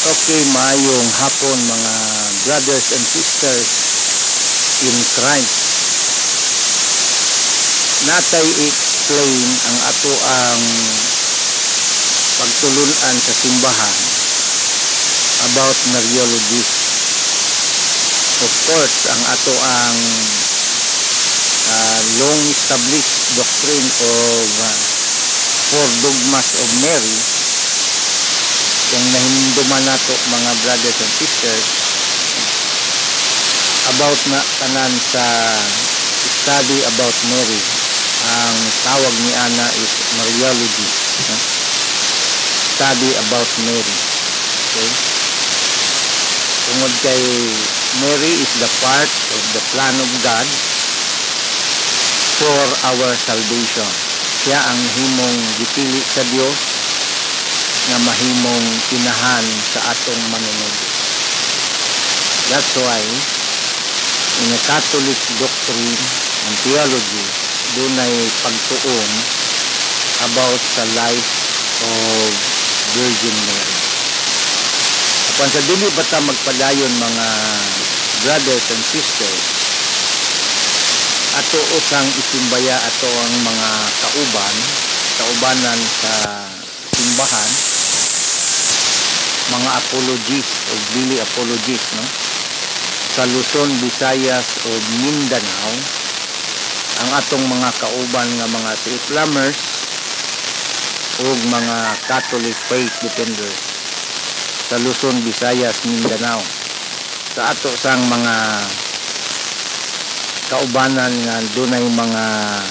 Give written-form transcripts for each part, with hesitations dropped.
Okay, maayong hapon mga brothers and sisters in Christ. Natay i-explain ang ato ang pagtulunan sa simbahan about Mariology. Of course, ang ato ang long established doctrine of four dogmas of Mary, kung nahinduman nato mga brothers and sisters about na tanan sa study about Mary, ang tawag ni Ana is Mariology, study about Mary. Okay, tungod kay Mary is the part of the plan of God for our salvation. Siya ang himong gipili sa Dios na mahimong tinahan sa atong manunod. That's why in a Catholic doctrine and theology, dunay pagtuon about sa life of Virgin Mary. Apan sa dili bata magpadayon mga brothers and sisters, ato usang isimbaya ato ang mga kaubanan sa simbahan, mga apologists o dili apologists, no? Sa Luzon, Visayas o Mindanao, ang atong mga kauban nga mga Islamers o mga Catholic faith defenders sa Luzon, Visayas, Mindanao, sa ato sang mga kaubanan nga dunay mga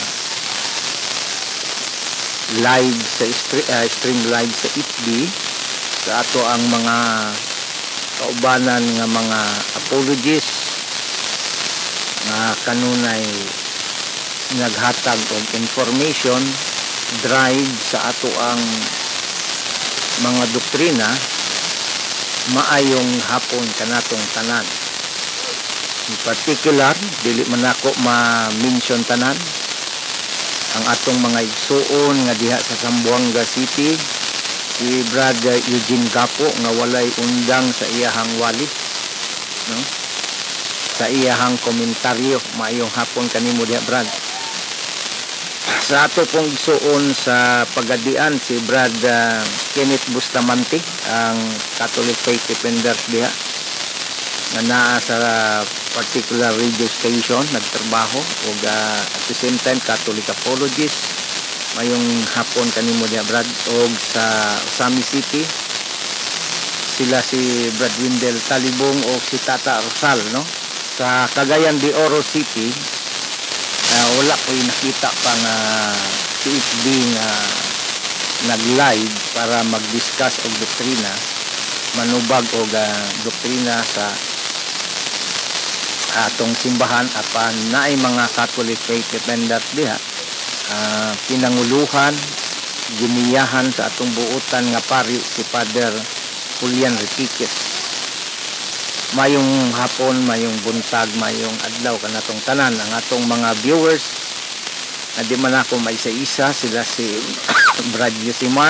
live sa stream live sa FB, sa ato ang mga kaubanan nga mga apologists nga kanunay naghatag og information drive sa ato ang mga doktrina, maayong hapon kanatong tanan. In particular, dili man ako ma-mention tanan, ang atong mga igsuon nga diha sa Zamboanga City, si Brother Eugene Gapo nga walay undang sa iyahang wallet, no? Sa iyahang komentaryo, maayong hapon kanimo diha, Brad. Sa ato pong igsuon sa Pagadian, si Brother Kenneth Bustamante, ang Catholic faith defender diha, nga naa sa particular radio station nagtrabaho o at the same time Catholic apologist. Mayong hapon kanimo diha, Brad. Og sa Sami City, sila si Brad Windel Talibong o si Tata Rosal, no? Sa Cagayan de Oro City, wala ko nakita pa nga CFB nga nag-live para mag-discuss og doktrina, manubag og doktrina sa atong simbahan. Apan naay mga Catholic faith defender diha, pinanguluhan, giniyahan sa atong buotan nga pari si Father Julian Riquiques. Mayong hapon, mayong buntag, mayong adlaw kanatong tanan ang atong mga viewers na di man ako maisa-isa. Sila si Brad Yusimar,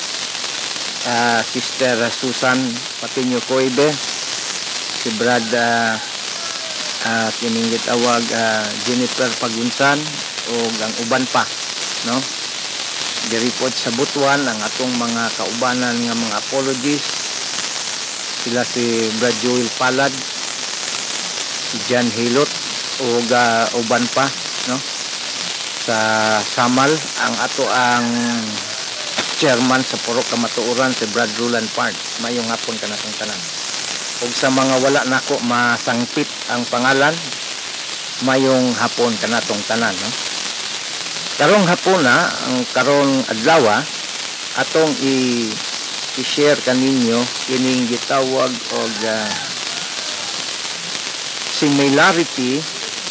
Sister Susan Patinio Coibe, si Brad kininggit awag Jennifer Pagunsan o ang uban pa, no? Diripod sa Butuan ang atong mga kaubanan nga mga apologists, sila si Brad Joel Palad, si John Hilot o uban pa, no? Sa Samal, ang ato ang chairman sa Purok Kamatuoran, si Brad Roland Park. Mayong hapon kanatong tanan. Ug sa mga wala nako masangpit ang pangalan, mayong hapon kanatong tanan, no? Karong hapon na, ang karong adlaw, atong i-share kaninyo kining gitawag og similarity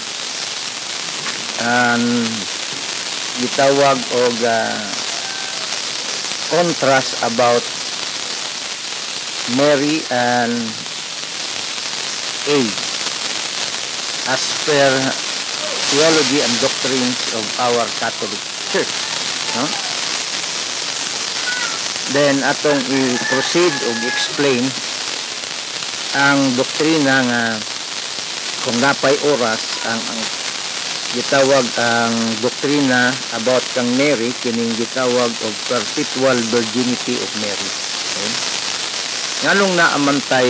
and gitawag og contrast about Mary and age as per theology and doctrines of our Catholic Church, no? Then atong i-proceed o i-explain ang doktrina nga kung napay oras ang gitawag ang doktrina about kang Mary kining gitawag og perpetual virginity of Mary. Okay? Nganong naamantay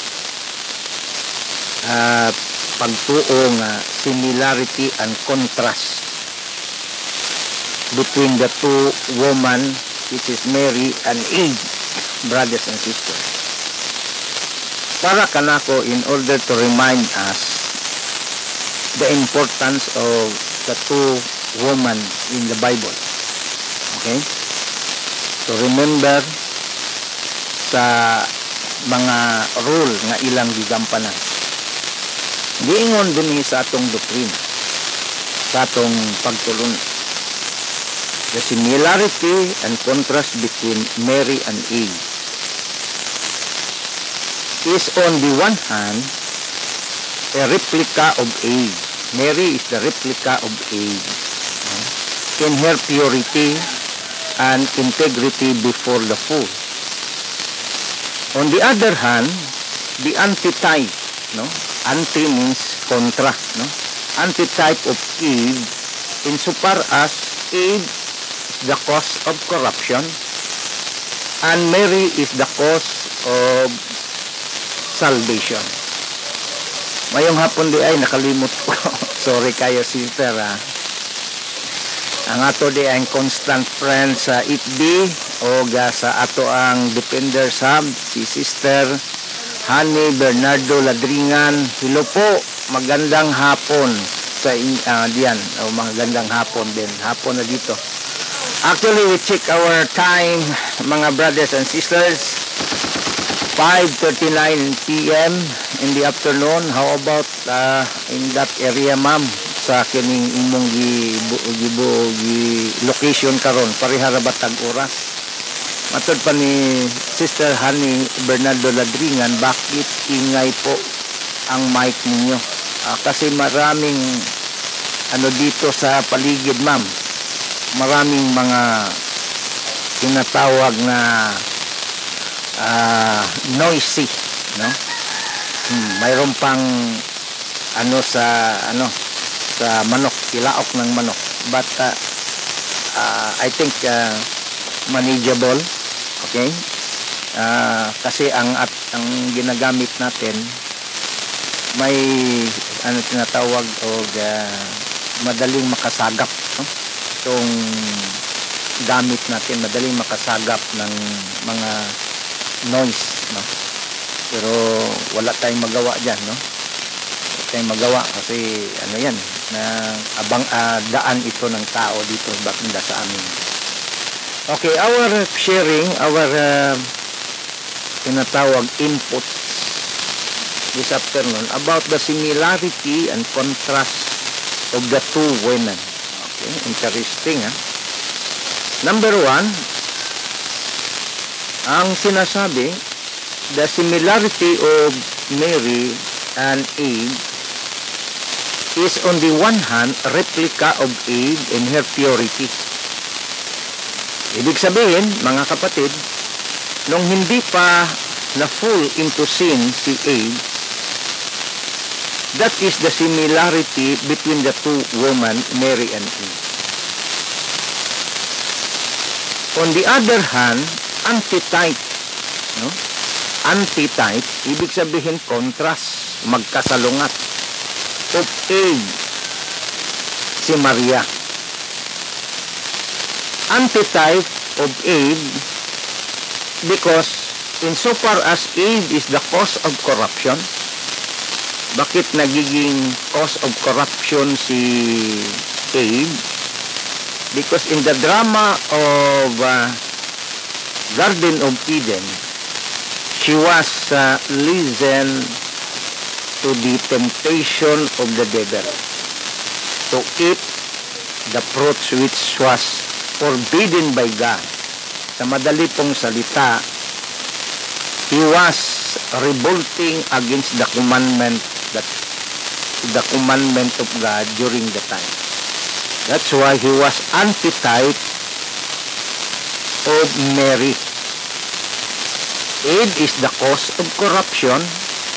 pagtuo nga similarity and contrast between the two women, which is Mary and Eve, brothers and sisters. Para kanako, in order to remind us the importance of the two women in the Bible. Okay? So remember sa mga rule nga ilang gigampanan. Giingon din sa atong doktrina, sa atong pagtulon. The similarity and contrast between Mary and Eve is on the one hand a replica of Eve. Mary is the replica of Eve in her purity and integrity before the fool. On the other hand, the antitype, no? Anti means contra, no? Antitype of Eve insofar as Eve is the cause of corruption and Mary is the cause of salvation. Mayong hapon di ay nakalimot ko. Sorry kayo sister ha. Ang ato di ay constant friend sa ITB o sa ato ang Defender Hub, si Sister Honey Bernardo Ladringan. Hello po, magandang hapon sa diyan. O magandang hapon din. Hapon na dito. Actually, we check our time, mga brothers and sisters. 5:39 p.m. in the afternoon. How about in that area, ma'am? Sa kining imong location karon, parihara ba tag oras? Matod pa ni Sister Honey Bernardo Ladringan, bakit ingay po ang mic ninyo? Kasi maraming dito sa paligid, ma'am. Maraming mga tinatawag na noisy, no? Mayroon pang sa manok, tilaok ng manok, but I think manageable. Okay, kasi ang ginagamit natin may tinatawag o madaling makasagap, no? Itong gamit natin madaling makasagap ng mga noise, no? Pero wala tayong magawa dyan, no? Wala tayong magawa kasi yan na daan ito ng tao dito bakit sa amin. Okay, our sharing, our tinatawag input this afternoon about the similarity and contrast of the two women. Okay, interesting, ha? Number one, ang sinasabi, the similarity of Mary and Eve is on the one hand replica of Eve in her purity. Ibig sabihin, mga kapatid, nung hindi pa na fall into sin si Eve, that is the similarity between the two women, Mary and Eve. On the other hand, antitype, no? Antitype, ibig sabihin contrast, magkasalungat. Of Eve, si Maria. Antitype of Eve because insofar as Eve is the cause of corruption, bakit nagiging cause of corruption si Eve? Because in the drama of Garden of Eden, she was listen to the temptation of the devil to eat the fruits which was forbidden by God. Sa madali pong salita, he was revolting against the commandment of God during the time. That's why he was antitype of Mary. Eve is the cause of corruption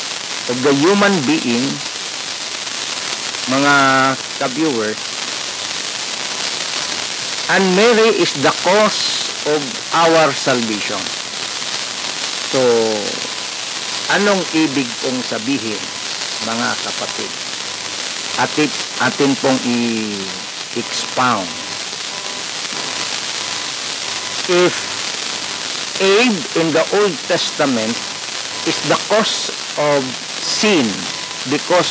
of the human being, mga ka-viewers, and Mary is the cause of our salvation. So, anong ibig pong sabihin, mga kapatid? Atin pong i-expound. If Eve in the Old Testament is the cause of sin because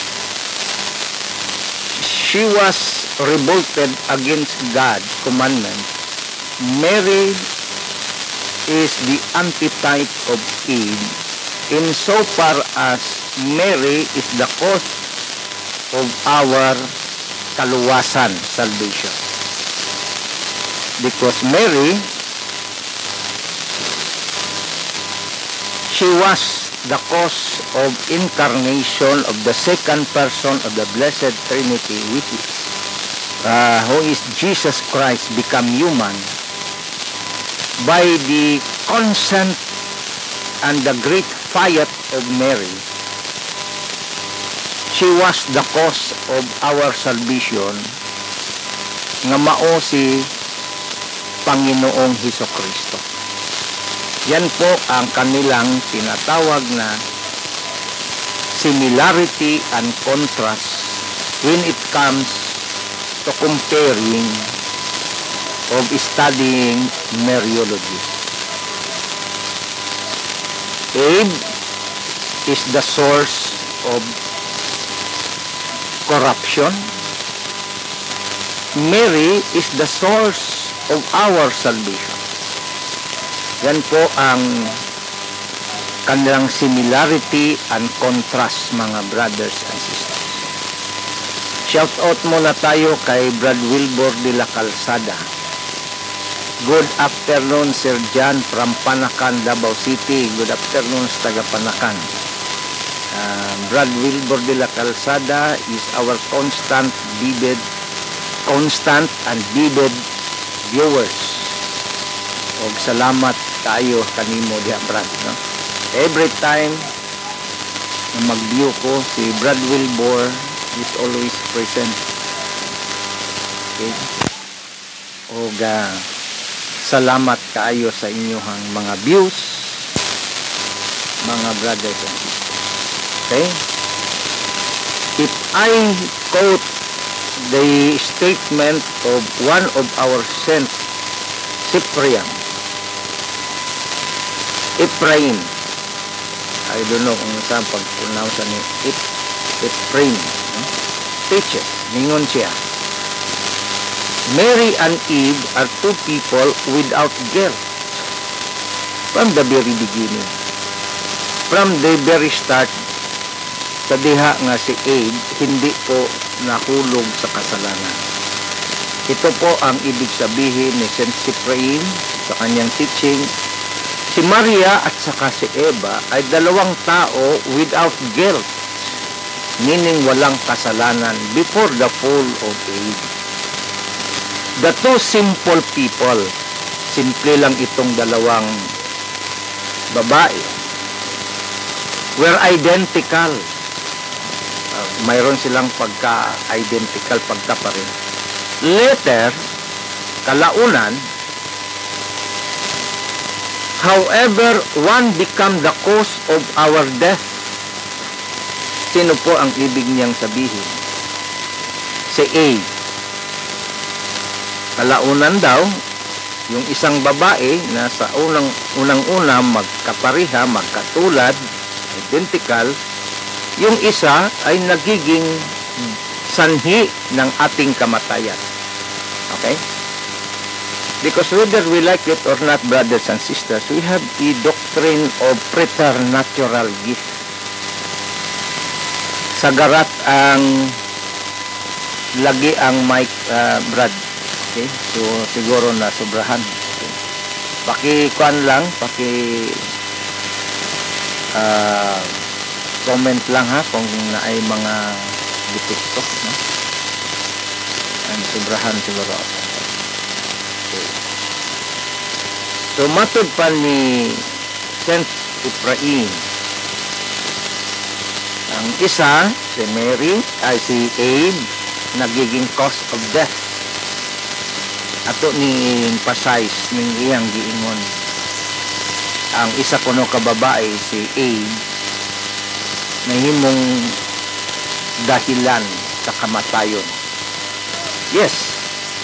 she was revolted against God's commandment, Mary is the antitype of Eve insofar as Mary is the cause of our kaluwasan, salvation. Because Mary, she was the cause of incarnation of the second person of the Blessed Trinity, which is who is Jesus Christ become human by the consent and the great fiat of Mary. She was the cause of our salvation nga mao si Panginoong Hesukristo. Yan po ang kanilang tinatawag na similarity and contrast when it comes to comparing of studying Mariology. Eve is the source of corruption. Mary is the source of our salvation. Yan po ang kanilang similarity and contrast, mga brothers and sisters. Shout out muna tayo kay Brad Wilbur de la Calzada. Good afternoon, Sir John from Panakan, Davao City. Good afternoon sa taga Panakan. Brad Wilbur de la Calzada is our constant and vivid viewers. Og salamat tayo kanimo diha, Brad, no? Every time na mag-view ko, si Brad Wilbur is always present. Okay? Og salamat kaayo sa inyong mga views, mga brothers and sisters. Okay? If I quote the statement of one of our saints, Ephraim, I don't know kung saan pag-pronounce ni Ephraim, no? Teaches, ningon siya, Mary and Eve are two people without guilt from the very beginning. From the very start, sa diha nga si Eve, hindi po nahulog sa kasalanan. Ito po ang ibig sabihin ni Saint Ephraim sa kanyang teaching. Si Maria at saka si Eva ay dalawang tao without guilt, meaning walang kasalanan before the fall of Eve. The two simple people, simple lang itong dalawang babae, were identical. Mayroon silang pagka-identical, pagka-parin. Later, kalaunan, however, one become the cause of our death. Sino po ang ibig niyang sabihin? Si Eve. Kalaunan daw, yung isang babae na sa unang-una magkapariha, magkatulad, identical, yung isa ay nagiging sanhi ng ating kamatayan. Okay? Because whether we like it or not, brothers and sisters, we have the doctrine of preternatural gift. Sagarat ang lagi ang mic, Brad. Okay? So, siguro na sobrahan. Okay? Paki-kuan lang, comment lang ha kung naay mga defecto, no? Ang sobrahan siguro ako. Okay. So, matod pa ni Saint Ephraim, Ang isa, si Mary, ay si Abe, nagiging cause of death. Ato ni emphasize ning iyang giingon. Ang isa kuno ka babae, si Abe, nahimong dahilan sa kamatayon. Yes.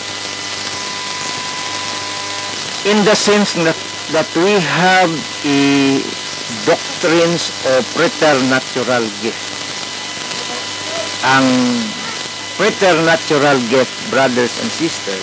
In the sense that we have a doctrines of preternatural gift. Ang preternatural gift, brothers and sisters,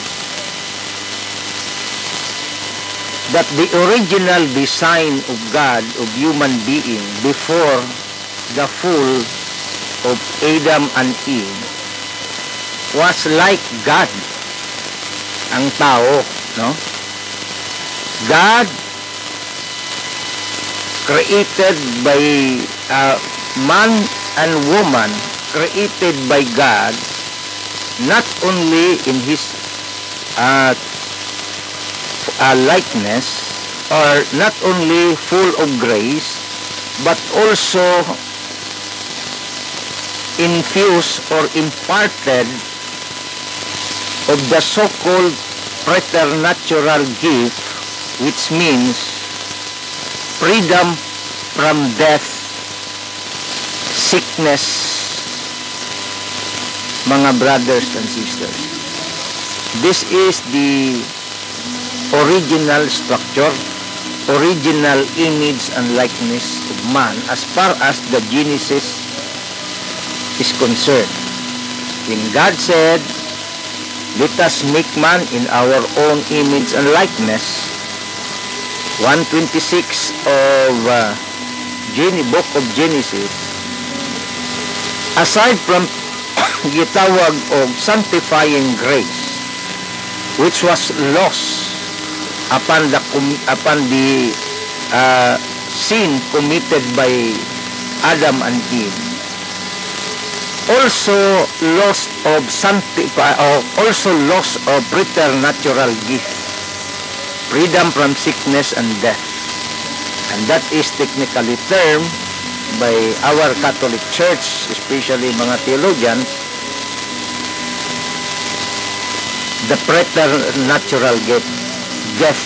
that the original design of God of human being before the fall of Adam and Eve was like God, ang tao, no? God created by man and woman, created by God, not only in his likeness, or not only full of grace, but also infused or imparted of the so-called preternatural gift, which means freedom from death, sickness, mga brothers and sisters. This is the original structure, original image and likeness of man as far as the Genesis is concerned. When God said, "Let us make man in our own image and likeness," 1:26 of Book of Genesis, aside from gitawag of sanctifying grace, which was lost upon the sin committed by Adam and Eve, also loss of preternatural gift, freedom from sickness and death. And that is technically termed by our Catholic Church, especially mga theologians, the preternatural gift, death.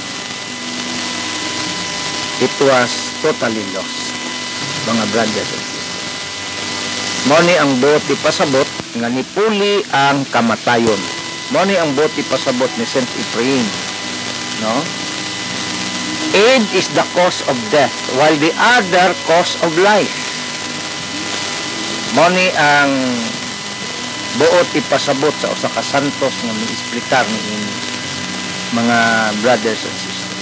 It was totally lost, mga brothers and sisters. Mo ni ang buot pasabot nga nipuli ang kamatayon. Mo ni ang buot pasabot ni Saint Ephraim, no? Aid is the cause of death, while the other cause of life. Mo ni ang buot ipasabot sa usa ka santos nga mi-explicar ni mga brothers and sisters.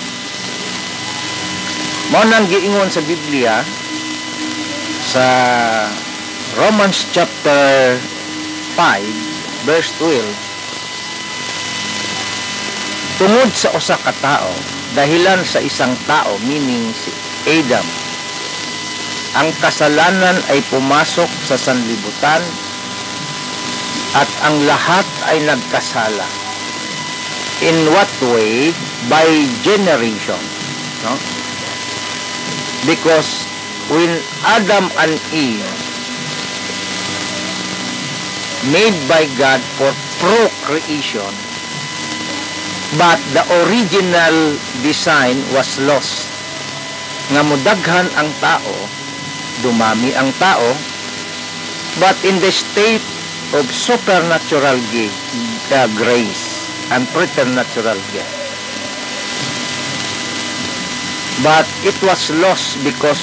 Mo nang giingon sa Biblia sa Romans chapter 5 verse 12, tungod sa usa ka tao, dahilan sa isang tao, meaning si Adam, ang kasalanan ay pumasok sa sanlibutan at ang lahat ay nagkasala. In what way? By generation, no? Because when Adam and Eve, made by God for procreation, but the original design was lost. Nga mudaghan ang tao, dumami ang tao, but in the state of supernatural grace and preternatural gift. But it was lost because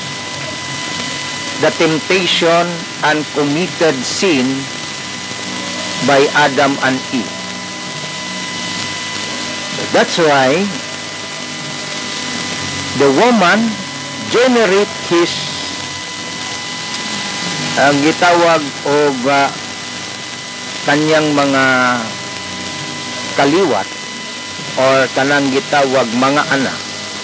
the temptation and committed sin by Adam and Eve. That's why the woman generate his ang gitawag og kanyang mga kaliwat or kanang gitawag mga anak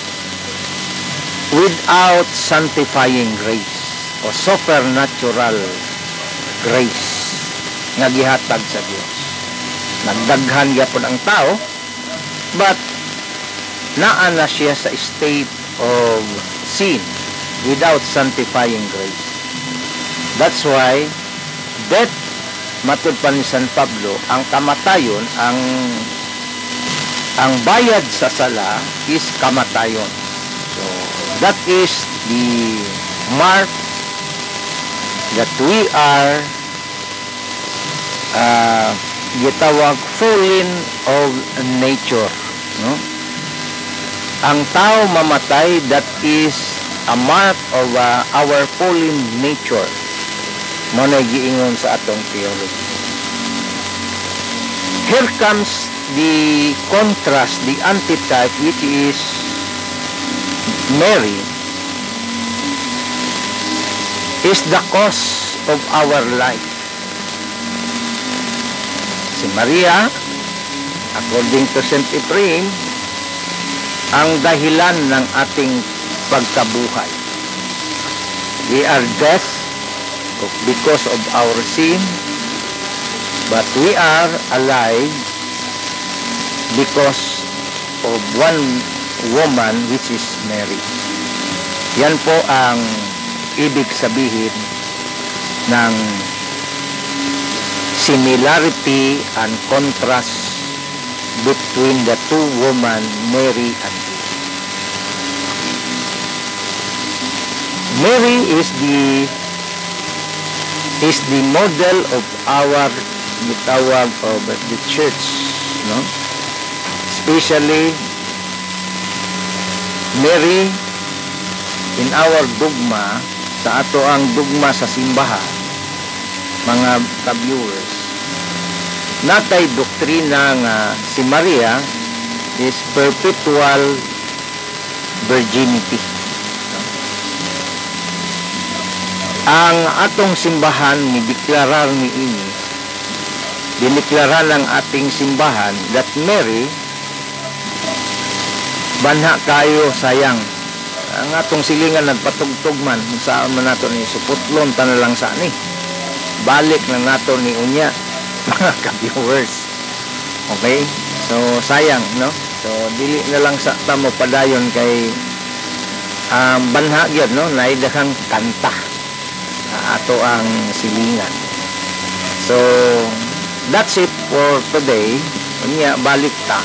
without sanctifying grace o supernatural grace nga gihatag sa Dios. Nagdaghan gyapon ang tao, but naa na siya sa state of sin without sanctifying grace. That's why death, matud pa ni San Pablo, ang kamatayon, ang bayad sa sala is kamatayon. So that is the mark that we are gitawag fallen of nature, no? Ang tao mamatay, that is a mark of our fallen nature. Mo na giingon sa atong theology. Here comes the contrast, the antitype, which is Mary is the cause of our life. Si Maria, according to St. Ephraim, ang dahilan ng ating pagkabuhay. We are dead because of our sin, but we are alive because of one woman, which is Mary. Yan po ang ibig sabihin ng similarity and contrast between the two women, Mary and Eve. Mary is the model of our gitawag of the church, no? Especially Mary in our dogma, sa ato ang dogma sa simbahan, mga ka-viewers, natay doktrina nga si Maria is perpetual virginity. Ang atong simbahan ni deklarar ni ini, diniklara ng ating simbahan that Mary banha kayo sayang. Ang atong silingan nagpatugtog man saan man nato ni suputlon ta na lang sa ni. Balik na nato ni unya mga ka-viewers. Okay? So sayang, no? So dili na lang sa tamo padayon kay banha gyud, no? Naidahang kanta ato ang silingan. So that's it for today. Unya balik ta.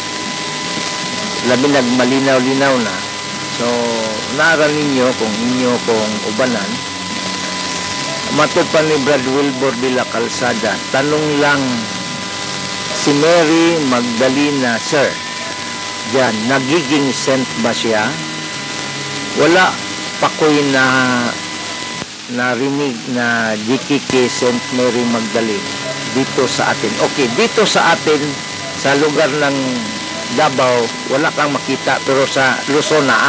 Labi nagmalinaw-linaw na. So nara ninyo kung inyo kung ubanan. Matod pa ni Brad Wilbur de la Calzada, tanong lang, si Mary Magdalena, sir, diyan, nagiging saint ba siya? Wala pa ko'y narinig na GKK Saint Mary Magdalene dito sa atin. Okay, dito sa atin, sa lugar ng Davao, wala kang makita, pero sa Luzon naa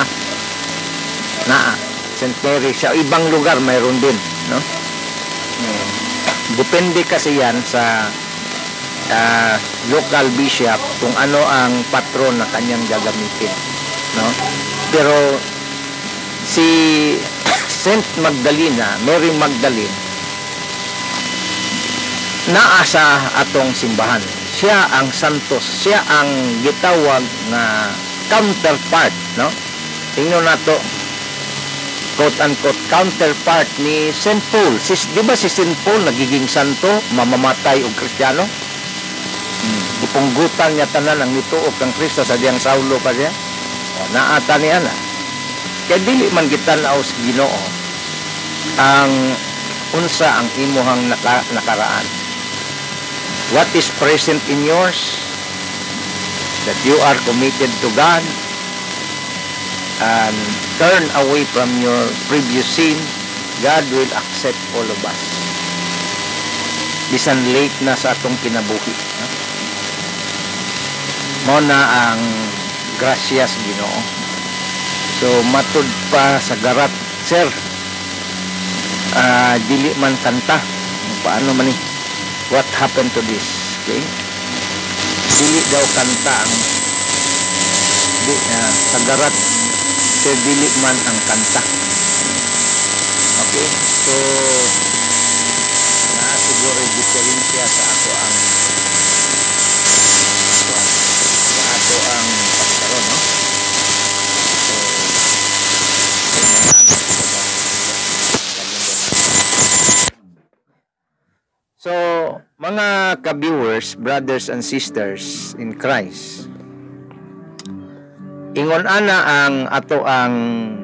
Saint Mary, sa ibang lugar mayroon din, no? Depende kasi yan sa local bishop kung ano ang patron na kanyang gagamitin, no? Pero si Saint Magdalena, Mary Magdalene, naa sa atong simbahan. Siya ang santos, siya ang gitawag na counterpart, no? Tingnan nato, quote-unquote, counterpart ni St. Paul. Di ba si St. Paul nagiging santo, mamamatay og Kristiyano? Ipunggutan niya tanan ang nituok ng Kristo sa diyang Saulo pa siya. Naata niya na. Kaya dili man kita naos Ginoo ang unsa ang imuhang nakaraan. What is present in yours? That you are committed to God and turn away from your previous sin, God will accept all of us. Bisan late na sa atong kinabuhi. Mo na ang gracias Ginoo. So matud pa sa garat, sir, dili man kanta. Paano man ni? What happened to this? Okay? Dili daw kanta ang sa garat, sir, dili man ang kanta. Okay? So siguro diferensya sa ato ang pagkaroon, no? So Mga ka-viewers, brothers and sisters in Christ, ingon ana ang ato ang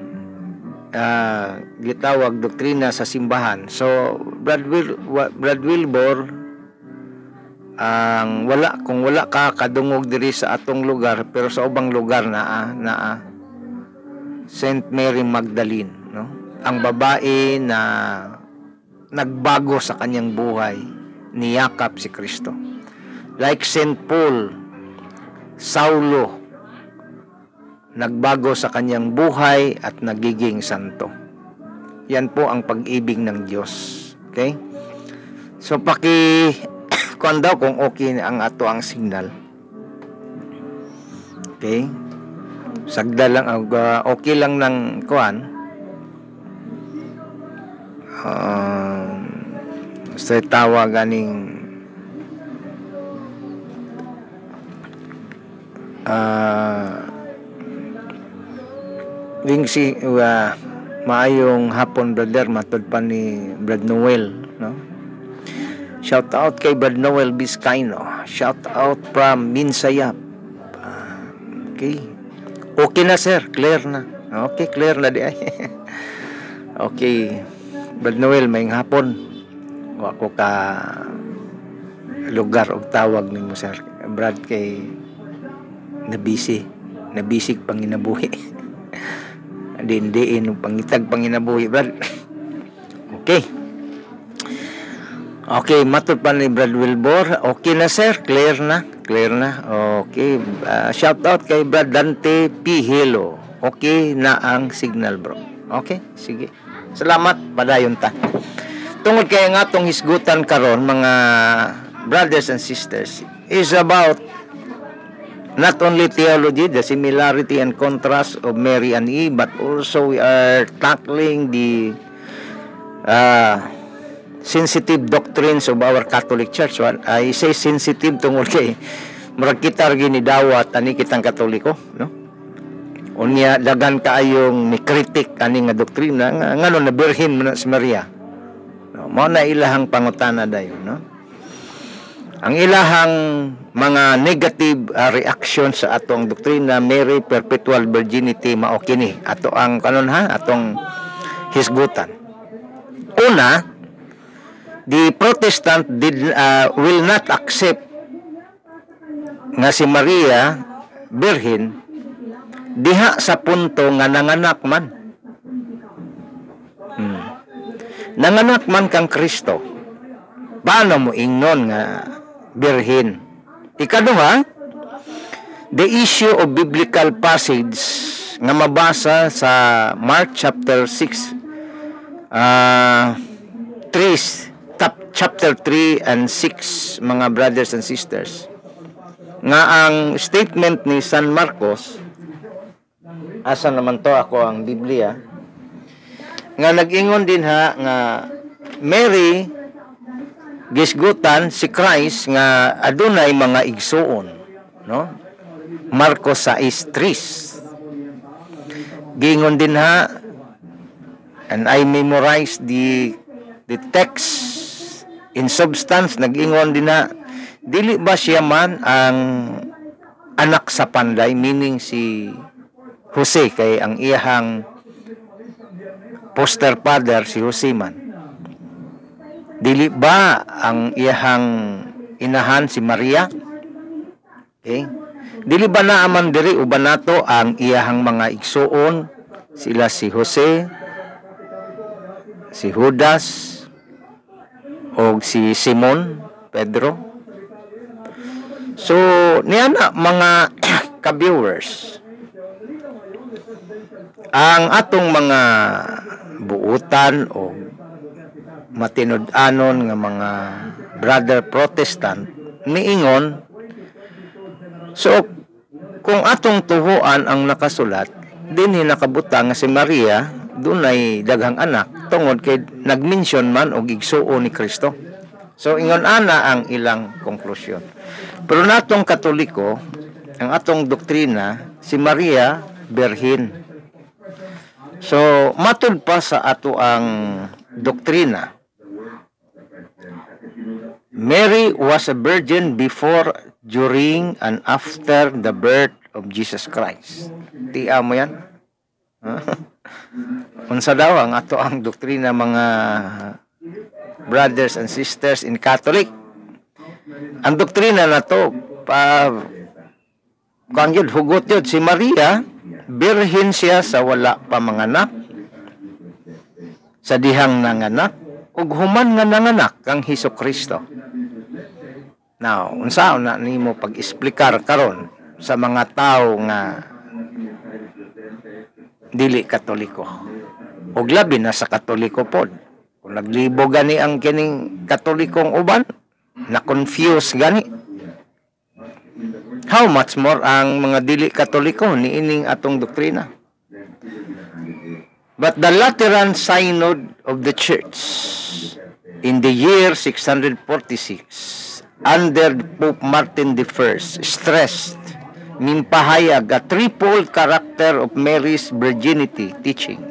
gitawag doktrina sa simbahan. So Brad Wilbur, ang kung wala ka kadungog diri sa atong lugar, pero sa ubang lugar na Saint Mary Magdalene, no? Ang babae na nagbago sa kanyang buhay, niyakap si Kristo. Like Saint Paul, Saulo, nagbago sa kanyang buhay at nagiging santo. Yan po ang pag-ibig ng Diyos. Okay? So kuan daw kung okay ang ato ang signal. Okay? Sagda lang, okay lang ng kuan. Sa tawag ganing Wingsi, maayong hapon brother, matod pa ni Brad Noel, no? Shout out kay Brad Noel Biscayno. Shout out from Minsayap. Okay na sir, clear na. Okay, clear na di ay. Okay, Brad Noel, mayong hapon. Wa ko ka lugar og tawag nimo sir. Brad kay nabisi panginabuhi. Dindiin ng pangitag panginabuhi, Brad. Okay, matod pa ni Brad Wilbur. Okay na sir, clear na. Okay, shout out kay Brad Dante P. Hilo. Okay na ang signal, bro. Okay, sige. Salamat, padayon ta. Tungod kay nga tong hisgutan karon, mga brothers and sisters, is about not only theology, the similarity and contrast of Mary and Eve, but also we are tackling the sensitive doctrines of our Catholic Church. I say sensitive tungod kay murag kita gini dawat ani kitang Katoliko, no? Unya dagan kaayong ni kritik ani nga doktrina ngano na birhen man si Maria. No, mao na ilahang pangutana dayon, no? Ang ilahang mga negative reaction sa atong doktrina Mary Perpetual Virginity mao kini ato ang atong hisgutan. Una, the Protestant will not accept nga si Maria birhen diha sa punto nga nanganak man. Nanganak man kang Kristo. Paano mo ingnon nga birhen? Ikaduha, the issue of biblical passage nga mabasa sa Mark chapter 6 chapter 3 and 6, mga brothers and sisters, nga ang statement ni San Marcos, asa naman to ako ang Biblia, nga nag-ingon din nga Mary gisgutan si Christ nga adunay mga igsuon, no? Marcos 6:3. Gingon din and I memorize the text in substance. Nag-ingon din dili ba siya man ang anak sa panday, meaning si Jose, kay ang iyahang foster father si Jose man. Dili ba ang iyahang inahan si Maria? Okay? Dili ba naaman diri uban nato ang iyahang mga igsuon, sila si Jose, si Judas, o si Simon Pedro? So niya na mga ka-viewers, ang atong mga buutan o matinud-anon nga mga brother Protestant niingon, so kung atong tuhuan ang nakasulat dinhi nakabutang nga si Maria dunay daghang anak tungod kay nagmention man og igsuon ni Kristo. So ingon ana ang ilang konklusyon. Pero natong Katoliko, ang atong doktrina, si Maria birhen. So matud pa sa ato ang doktrina, Mary was a virgin before, during, and after the birth of Jesus Christ. Tiya mo yan? Unsa daw ang ato ang doktrina, mga brothers and sisters in Catholic? Ang doktrina na to, hugot yun, si Maria, birhin siya sa wala pa manganak, sa dihang nanganak, ug human nga nanganak kang Hesukristo. Now, unsaon na nimo pag-explikar karon sa mga tao nga dili Katoliko, ug labi na sa Katoliko pod. Kung naglibo gani ang kining Katolikong uban, na-confuse gani, how much more ang mga dili Katoliko niining atong doktrina. But the Lateran Synod of the Church in the year 646 under Pope Martin I stressed, mimpahayag a threefold character of Mary's virginity teaching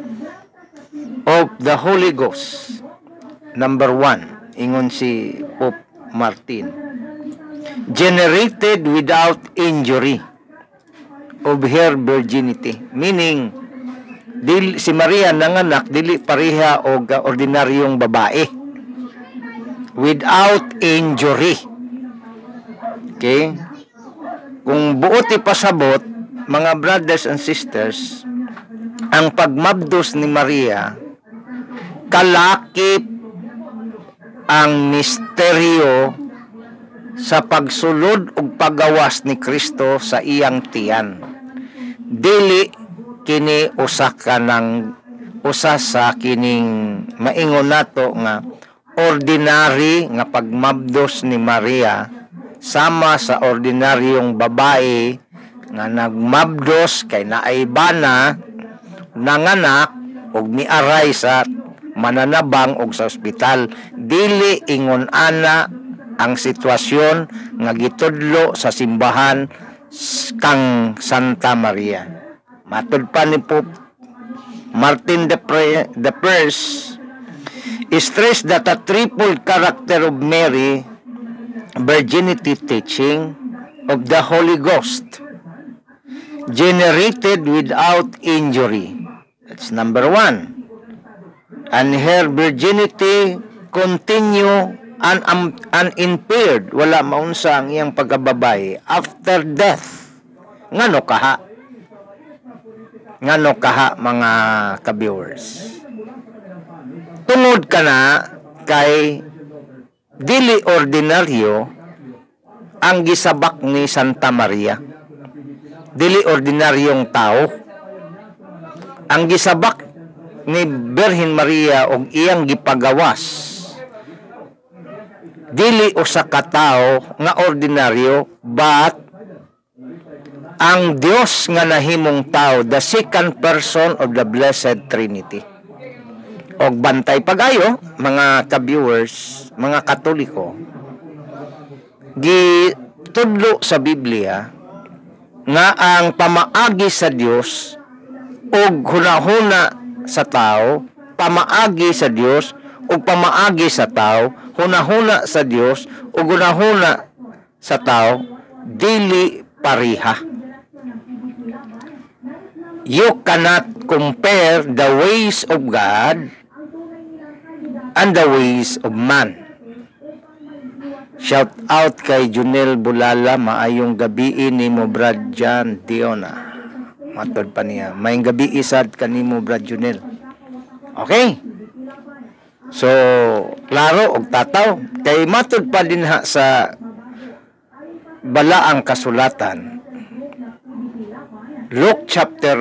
of the Holy Ghost. Number 1, ingon si Pope Martin, generated without injury of her virginity, meaning si Maria nanganak dili pareha og ordinaryong babae, without injury. Okay? Kung buot ipasabot, mga brothers and sisters, ang pagmabdos ni Maria kalakip ang misteryo sa pagsulod ug paggawas ni Kristo sa iyang tiyan. Dili kini usa sa kining maingon nato nga ordinary nga pagmabdos ni Maria sama sa ordinaryong babae nga nagmabdos kay naay bana, nanganak ug miaray sa mananabang ug sa ospital. Dili ingon ana ang sitwasyon nga gitudlo sa simbahan kang Santa Maria. Matud pa ni Pope Martin the First stress that a triple character of Mary virginity teaching of the Holy Ghost generated without injury. That's number 1. And her virginity continue unimpaired, wala maunsa ang iyang pagkababay after death. Ngano kaha mga ka-viewers, tungod ka na kay dili ordinaryo ang gisabak ni Santa Maria, dili ordinaryong tao ang gisabak ni Birhen Maria og iyang gipagawas, dili usa ka tao nga ordinaryo, but ang Dios nga nahimong tao, the second person of the Blessed Trinity. Og bantay pagayo, mga ka-viewers, mga Katoliko, gitudlo sa Biblia nga ang pamaagi sa Dios og hunahuna sa tao, pamaagi sa Dios ug pamaagi sa tao, hunahuna sa Dios ug hunahuna sa tao, dili pareha. You cannot compare the ways of God and the ways of man. Shout out kay Junel Bulala, maayong gabi ni mo Brad Jan Diona. Matod pa niya, maayong gabi isad kanimo Brad Junel. Okay? So, klaro og tataw, kay matod pa din ha sa balaang kasulatan. Luke chapter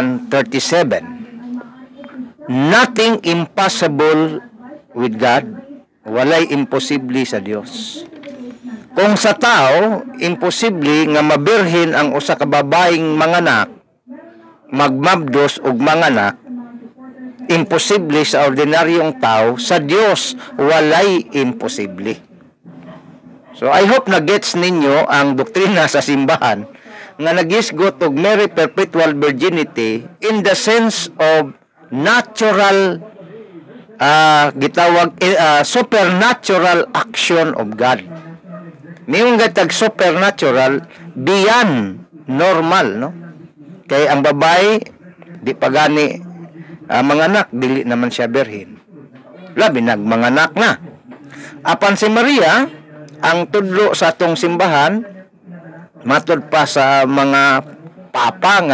1:37. Nothing impossible with God. Walay imposible sa Dios. Kung sa tao, imposible nga mabirhin ang usa ka babaeng manganak, magmabdos og manganak, imposible sa ordinaryong tao, sa Dios walay imposible. So I hope na gets ninyo ang doktrina sa simbahan nga nagisgot og Mary perpetual virginity in the sense of natural gitawag supernatural action of God. Mayong gatag supernatural beyond normal, no? Kay ang babae di pagani manganak, dili naman siya berhin. Labi nagmanganak na. Apan si Maria, ang tudlo sa atong simbahan, matud pa sa mga papa nga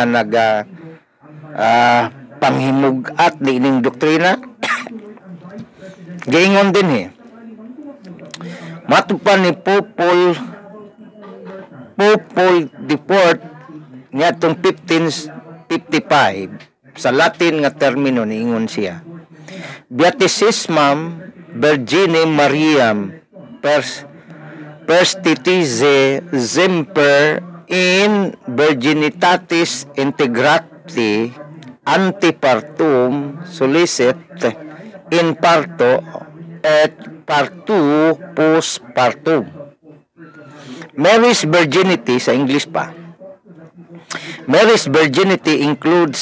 panghimug at diining doktrina, giingon din matud pa ni Pope IV niya itong 1555 sa Latin nga termino niingon siya, Beaticismam Virgine Mariam perstitize semper in virginitatis integrati antepartum solicet in parto et partu postpartum. Mary's virginity sa English pa. Mary's virginity includes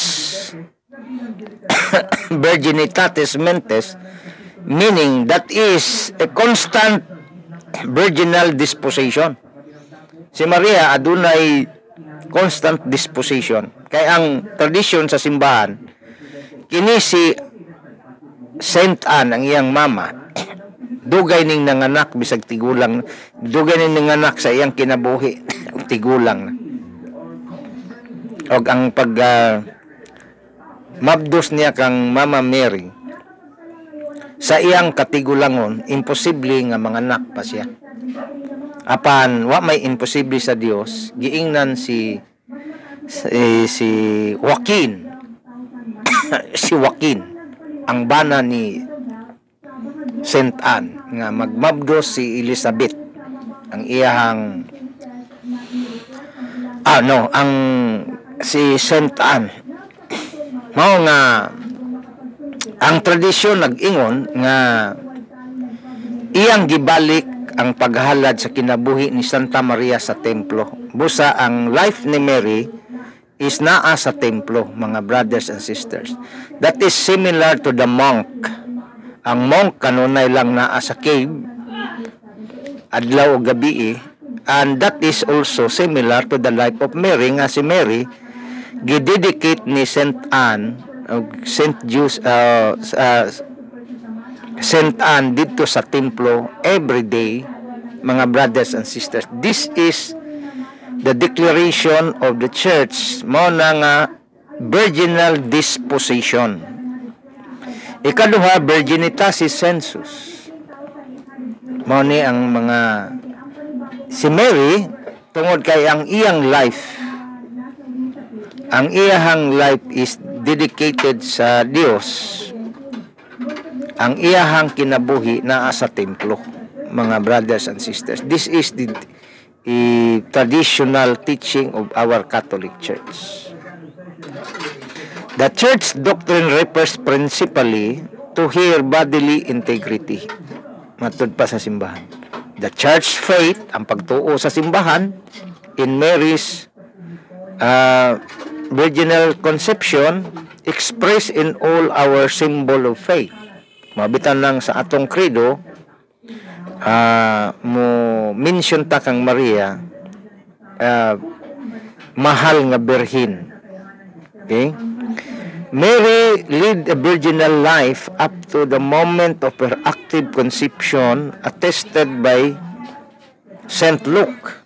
virginitatis mentes, meaning that is a constant virginal disposition. Si Maria adunay constant disposition. Kaya ang tradisyon sa simbahan, kini si Saint Anne, ang iyang mama, dugay ning nanganak bisag tigulang, dugay ning nanganak sa iyang kinabuhi tigulang na. Og ang pag mabdos niya kang Mama Mary sa iyang katigulangon, imposible nga manganak pa siya. Apan wa may imposible sa Dios, giingnan si Joaquin si Joaquin ang bana ni Saint Anne nga magmabdos si Elizabeth ang iyahang ang si Saint Anne mao nga ang tradisyon nag-ingon nga iyang gibalik ang paghalad sa kinabuhi ni Santa Maria sa templo. Busa ang life ni Mary is naa sa templo, mga brothers and sisters. That is similar to the monk. Ang monk kanunay lang naa sa cave adlaw o gabi, and that is also similar to the life of Mary, nga si Mary gidedicate ni Saint Anne Saint Anne dito sa templo every day, mga brothers and sisters. This is the declaration of the church, mao na nga virginal disposition. Ikaduha, virginitatis sensus. Mao ni ang mga si Mary tungod kay ang iyang life, ang iyahang life is dedicated sa Dios. Ang iyahang kinabuhi naa sa templo, mga brothers and sisters. This is the traditional teaching of our Catholic Church. The church doctrine refers principally to her bodily integrity. Matud pa sa simbahan. The church faith, ang pagtuo sa simbahan, in Mary's virginal conception, expressed in all our symbol of faith. Mabitan lang sa atong credo, mo mention ta kang Maria, mahal nga birhin. Okay? Mary lived a virginal life up to the moment of her active conception, attested by Saint Luke.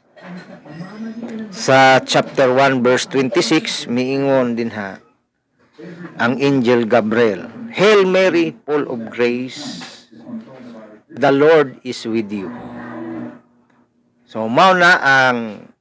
Sa chapter 1 verse 26, miingon din ang angel Gabriel, Hail Mary, full of grace, the Lord is with you. So mao na ang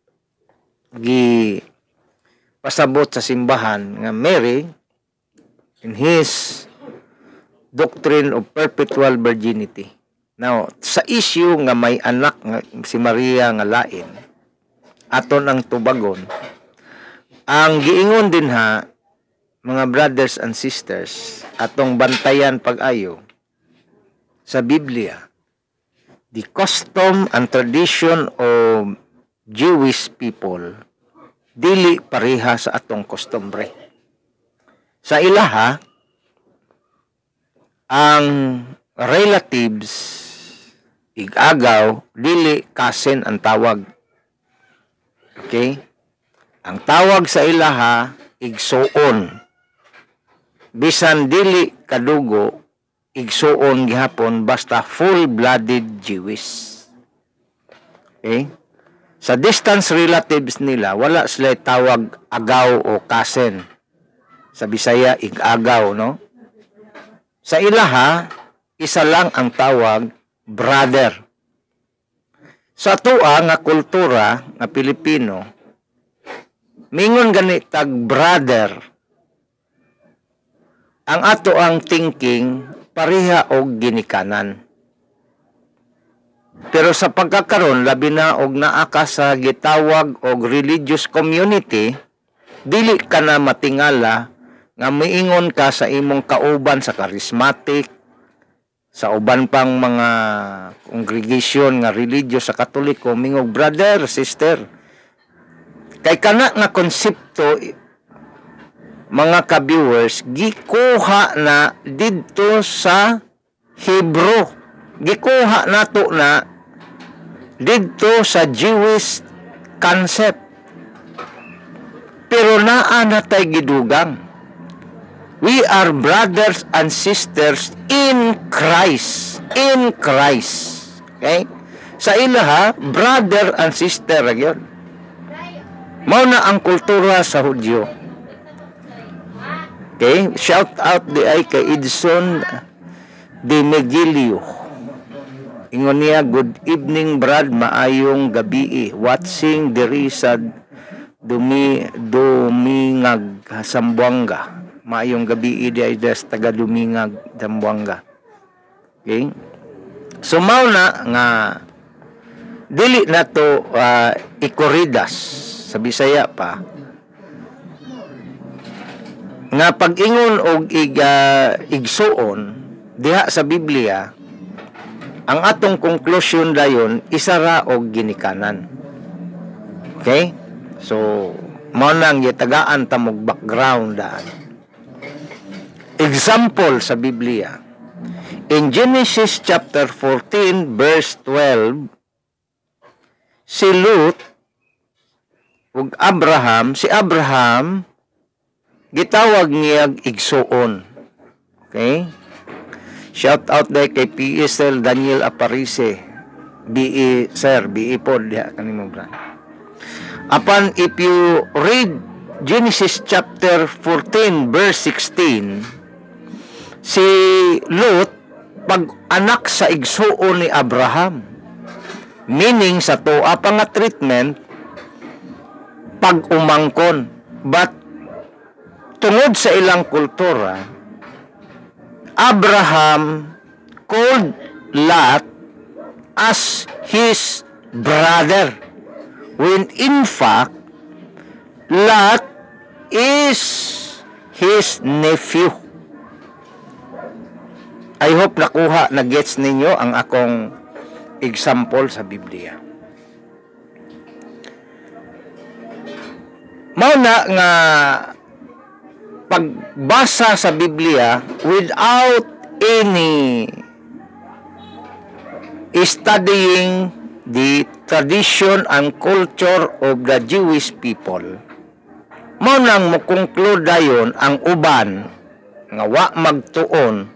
pasabot sa simbahan nga Mary in his doctrine of perpetual virginity. Now, sa issue nga may anak nga si Maria nga lain, aton ang tubagon, ang giingon din mga brothers and sisters, atong bantayan pag-ayo sa Biblia, the custom and tradition of Jewish people dili pareha sa atong kostumbre. Sa ilaha, ang relatives igagaw dili cousin ang tawag. Okay? Ang tawag sa ilaha igsuon. Bisan dili kadugo igsuon gihapon basta full-blooded Jewish. Okay? Sa distance relatives nila, wala sila tawag agaw o cousin. Sa Bisaya, igagaw, no? Sa ilaha, isa lang ang tawag, brother. Sa tua nga kultura nga Pilipino, mingon gani tag brother. Ang ato ang thinking, pareha og ginikanan. Pero sa pagkakaroon, labi na og naa ka sa gitawag og religious community, dili ka na matingala nga miingon ka sa imong kauban sa charismatic, sa uban pang mga congregation nga religious sa Katoliko, mingog brother, sister. Kay kana nga konsepto, mga ka-viewers, gikuha na didto sa Hebrew. Gikuha nato na didto sa Jewish concept. Pero naa na tay gidugang. We are brothers and sisters in Christ. In Christ. Okay? Sa ilaha, brother and sister agyon. Mao na ang kultura sa Hudyo. Okay? Shout out di ay kay Edson de Megilio. Ingon niya, good evening Brad, maayong gabi. Watching diri sa Dumingag, Zamboanga. Maayong gabi di ay des taga Dumingag, Zamboanga. Okay? So mao na nga dili na to ikoridas sa Bisaya pa. Nga pag-ingon og igsuon diha sa Biblia, ang atong conclusion dayon isa ra og ginikanan. Okay? So mao nang gitagaan ta mog background daan. Example sa Biblia. In Genesis chapter 14 verse 12, si Lot ug si Abraham gitawag niya igsuon. Okay? Shout out day kay PSL Daniel Aparice. BE sir, BE pod diha kanimo bra. Apan if you read Genesis chapter 14 verse 16, si Lot pag-anak sa igsuon ni Abraham. Meaning sa tuwa pa nga treatment pag-umangkon. But tungod sa ilang kultura, Abraham called Lot as his brother, when in fact Lot is his nephew. I hope nakuha, na-gets ninyo ang akong example sa Biblia. Mao na nga pagbasa sa Biblia without any studying the tradition and culture of the Jewish people, mao nang mo-conclude dayon ang uban nga wa magtuon.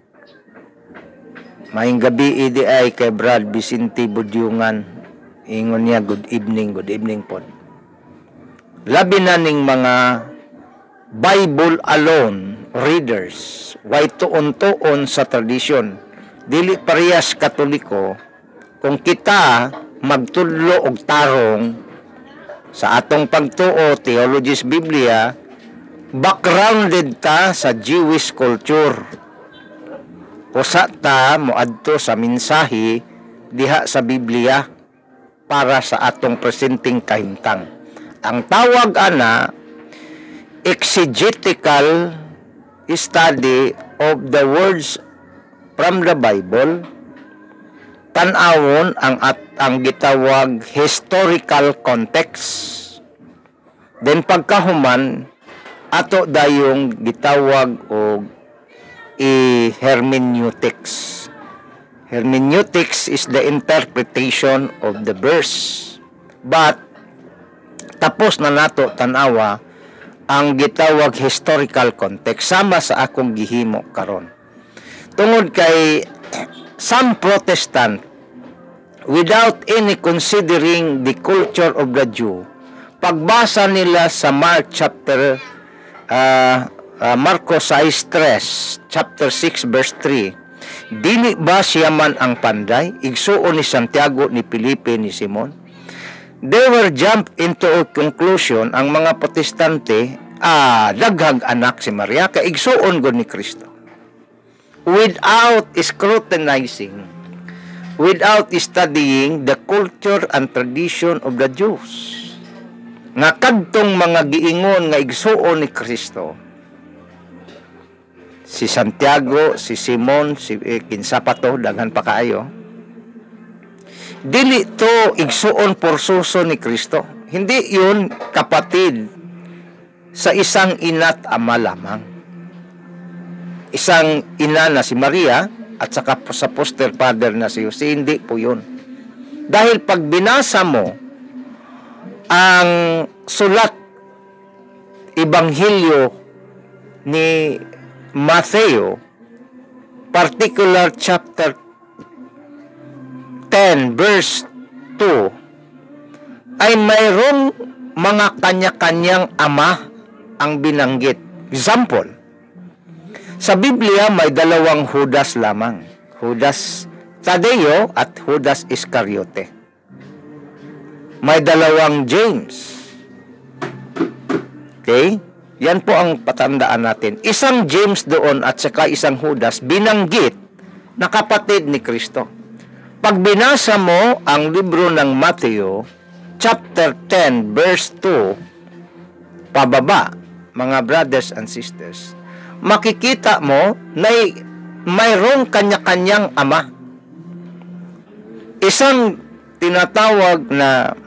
Maayong gabi idi ay kay Brad Vicente Budyungan. Ingon niya, good evening pod. Labi na ning mga Bible alone readers, way tuon-tuon sa tradisyon. Dili parehas Katoliko kung kita magtudlo og tarong sa atong pagtuo Theologies Biblia, backgrounded ta sa Jewish culture. Usa ta moadto sa mensahe diha sa Biblia para sa atong presenting kahimtang. Ang tawag ana exegetical study of the words from the Bible. Tan-awon ang gitawag historical context. Then pagkahuman ato dayong gitawag og hermeneutics. Hermeneutics is the interpretation of the verse. But tapos na nato tanawa ang gitawag historical context sama sa akong gihimo karon. Tungod kay some Protestant, without any considering the culture of the Jew, pagbasa nila sa Marcos 6:3, chapter 6 verse 3, dili ba siya man ang panday, igsuon ni Santiago, ni Felipe, ni Simon? They were jump into a conclusion, ang mga Protestante, daghang anak si Maria, kaigsuon gud ni Kristo. Without scrutinizing, without studying the culture and tradition of the Jews. Nga kadtong mga giingon nga igsuon ni Kristo, si Santiago, si Simon, si kinsa pa to, daghan pa kaayo, dili to igsuon porsuso ni Kristo. Hindi yun kapatid sa isang ina't ama lamang. Isang ina na si Maria at saka sa foster father na si Jose, hindi po yun. Dahil pag binasa mo ang sulat Ebanghelyo ni Mateo, particular chapter 10 verse 2, ay mayroong mga kanya-kanyang ama ang binanggit. Example, sa Biblia may dalawang Judas lamang, Judas Tadeo at Judas Iscariote. May dalawang James. Okay? Yan po ang patandaan natin. Isang James doon at saka isang Judas binanggit na kapatid ni Kristo. Pag binasa mo ang libro ng Mateo, chapter 10, verse 2, pababa, mga brothers and sisters, makikita mo na mayroong kanya-kanyang ama. Isang tinatawag na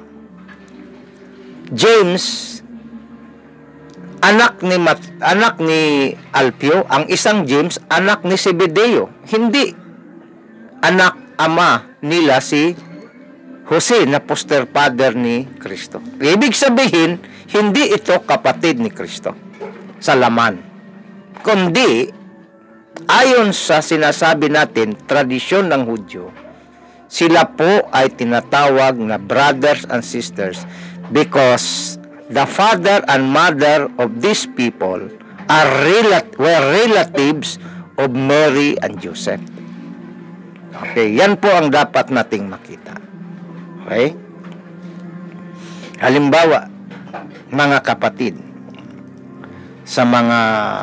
James, anak ni Alpio, ang isang James, anak ni Zebedeo. Hindi anak ama nila si Jose na foster father ni Kristo. Ibig sabihin, hindi ito kapatid ni Kristo sa laman. Kundi, ayon sa sinasabi natin, tradisyon ng Hudyo, sila po ay tinatawag na brothers and sisters because the father and mother of these people were relatives of Mary and Joseph. Okay, yan po ang dapat nating makita. Okay? Halimbawa, mga kapatid, sa mga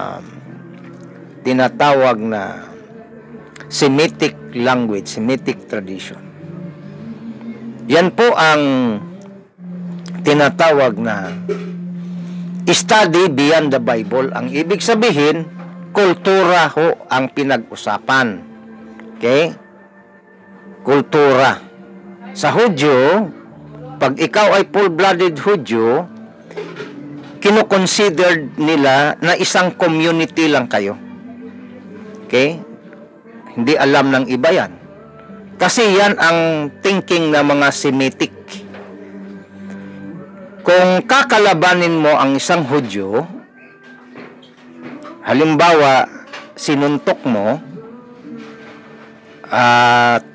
tinatawag na Semitic language, Semitic tradition. Yan po ang tinatawag na study beyond the Bible. Ang ibig sabihin, kultura ho ang pinag-usapan. Okay? Kultura. Sa Hudyo, pag ikaw ay full-blooded Hudyo, kino-consider nila na isang community lang kayo. Okay? Hindi alam ng iba yan. Kasi yan ang thinking ng mga Semitic. Kung kakalabanin mo ang isang Hudyo, halimbawa, sinuntok mo, at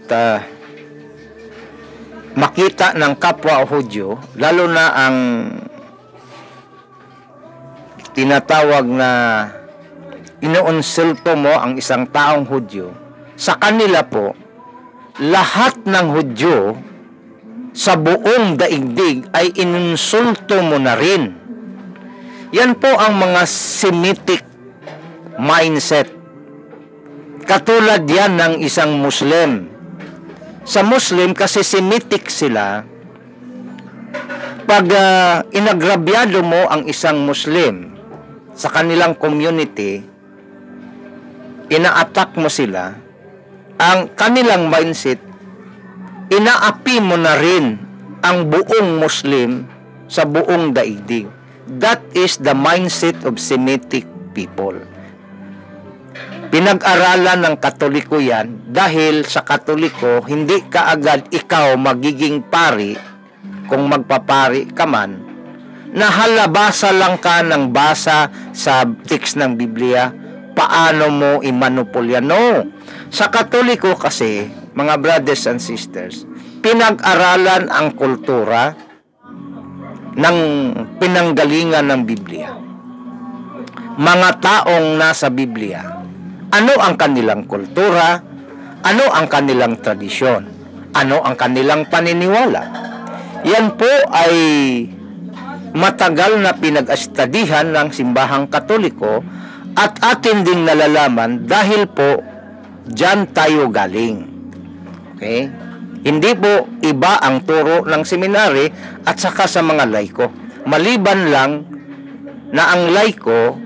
makita ng kapwa Hudyo, lalo na ang tinatawag na inuunsulto mo ang isang taong Hudyo, sa kanila po, lahat ng Hudyo sa buong daigdig ay inunsulto mo na rin. Yan po ang mga Semitic mindset. Katulad yan ng isang Muslim. Sa Muslim, kasi Semitic sila, pag inagrabyado mo ang isang Muslim sa kanilang community, ina-attack mo sila, ang kanilang mindset, inaapi mo na rin ang buong Muslim sa buong daigdig. That is the mindset of Semitic people. Pinag-aralan ng Katoliko yan dahil sa Katoliko, hindi kaagad ikaw magiging pari kung magpapari ka man, na halabasa lang ka ng basa sa text ng Biblia, paano mo imanupulyan? No. Sa Katoliko kasi, mga brothers and sisters, pinag-aralan ang kultura ng pinanggalingan ng Biblia. Mga taong nasa Biblia, ano ang kanilang kultura, ano ang kanilang tradisyon, ano ang kanilang paniniwala. Yan po ay matagal na pinag-astudihan ng simbahang Katoliko at atin ding nalalaman dahil po diyan tayo galing. Okay? Hindi po iba ang turo ng seminary at saka sa mga laiko. Maliban lang na ang laiko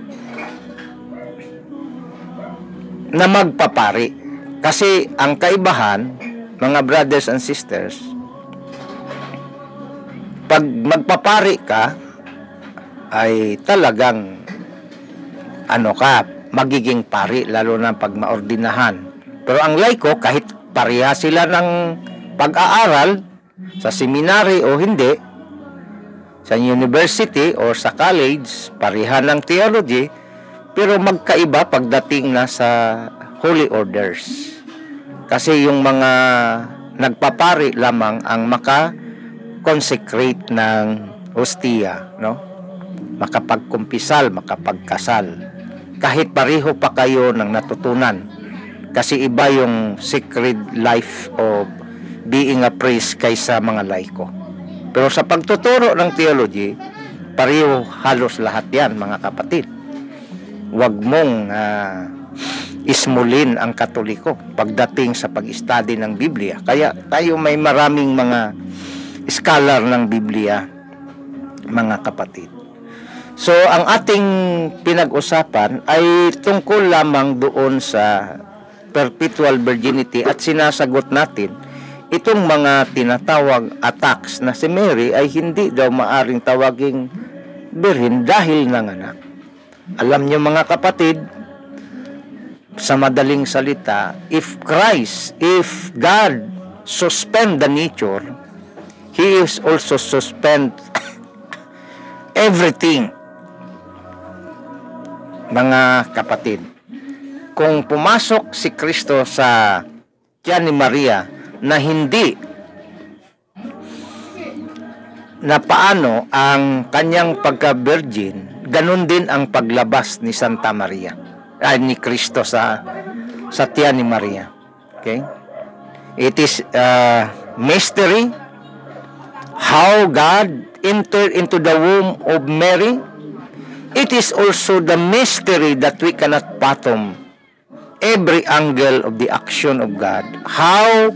na magpapari. Kasi ang kaibahan, mga brothers and sisters, pag magpapari ka, ay talagang magiging pari, lalo na pag maordinahan. Pero ang laiko, kahit pareha sila ng pag-aaral sa seminary o hindi, sa university o sa college, pareha ng theology, pero magkaiba pagdating na sa holy orders. Kasi yung mga nagpapari lamang ang maka-consecrate ng hostia, no? Makapagkumpisal, makapagkasal. Kahit pareho pa kayo ng natutunan. Kasi iba yung sacred life of being a priest kaysa mga laiko. Pero sa pagtuturo ng theology, pareho halos lahat yan, mga kapatid. Huwag mong ismulin ang Katoliko pagdating sa pag-study ng Biblia. Kaya tayo may maraming mga scholar ng Biblia, mga kapatid. So, ang ating pinag-usapan ay tungkol lamang doon sa perpetual virginity at sinasagot natin itong mga tinatawag attacks na si Mary ay hindi daw maaring tawaging birhen dahil nanganak. Alam niyo mga kapatid, sa madaling salita, if God suspend the nature, He is also suspend everything. Mga kapatid, kung pumasok si Kristo sa tiyan ni Maria na hindi na paano ang kanyang pagka-virgin, ganun din ang paglabas ni Santa Maria, ni Kristo sa tiyan ni Maria. Okay? It is mystery how God entered into the womb of Mary. It is also the mystery that we cannot fathom every angle of the action of God. How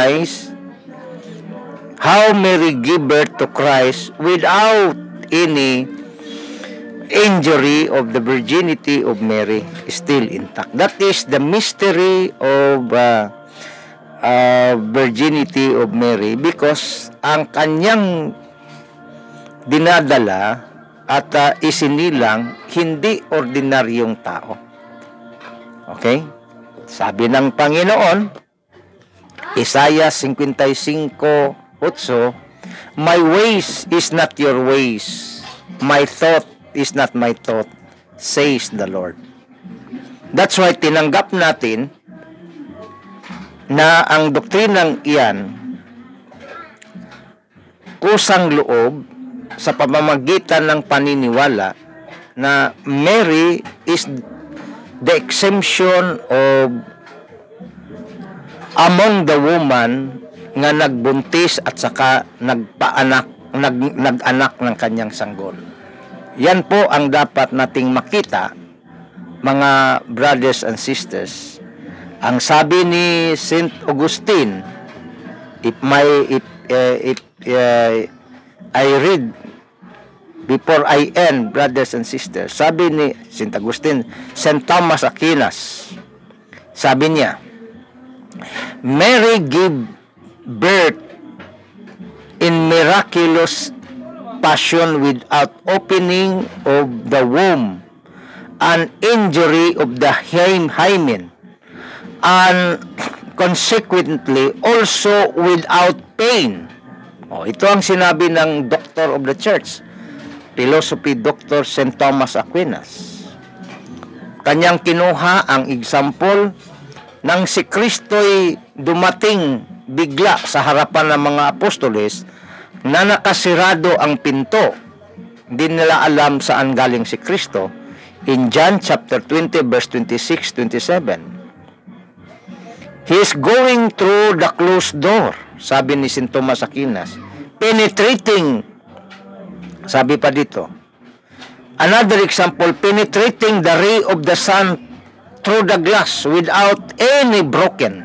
Mary gave birth to Christ without any injury of the virginity of Mary still intact. That is the mystery of virginity of Mary, because ang kanyang dinadala at isinilang hindi ordinaryong tao. Okay? Sabi ng Panginoon, Isaiah 55:8, my ways is not your ways, my thought is not my thought, says the Lord. That's why tinanggap natin na ang doktrinang iyan kusang loob sa pamamagitan ng paniniwala na Mary is the exemption of among the woman nga nagbuntis at saka nag-anak ng kanyang sanggol. Yan po ang dapat nating makita, mga brothers and sisters. Ang sabi ni Saint Augustine, if I read before I end, brothers and sisters, sabi ni Saint Augustine, Saint Thomas Aquinas, sabi niya, Mary gave birth in miraculous passion without opening of the womb, an injury of the hymen, and consequently also without pain. Ito ang sinabi ng Doctor of the Church, Philosophy Dr. St. Thomas Aquinas. Kanyang kinuha ang example nang si Kristo'y dumating bigla sa harapan ng mga apostoles na nakasirado ang pinto. Hindi nila alam saan galing si Kristo. In John chapter 20 verse 26-27. He is going through the closed door, sabi ni St. Thomas Aquinas, penetrating, sabi pa dito, another example, penetrating the ray of the sun through the glass without any broken.